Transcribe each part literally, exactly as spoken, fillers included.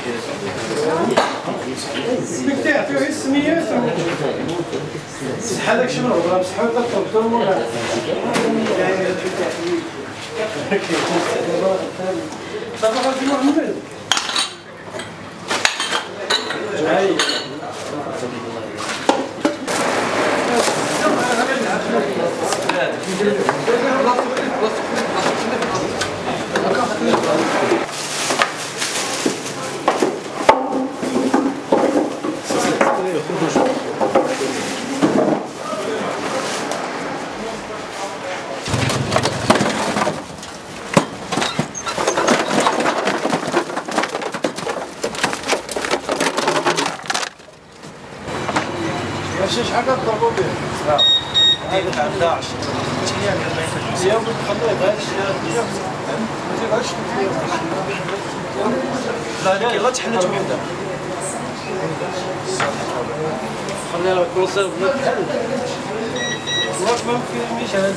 مكتاع فيه السميات هذاك شنو هو بصح هذا الطرطور ولا طبعا في محمد جاي شحال كتضربوا به؟ لا هذا تاع داعش يوم تخليه غير لا لا يلا تحلت وحده خلينا الكونسيرف نحل واش ما فيهمش هذا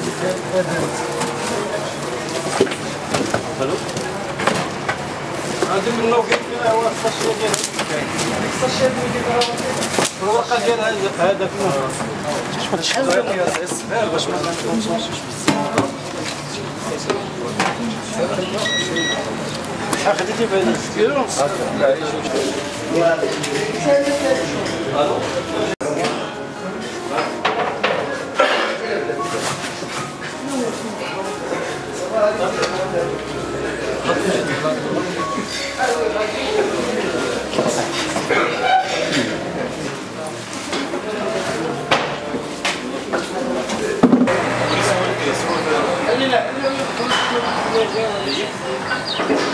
الو هذا من لو كاين فيها هو الساشيه ديال الساشيه ديال الورقه ديال هذاك شحال ديال الصغير باش ما نوصلوش بزاف خديتي بهذا الكيلو لا عيش الو لا لا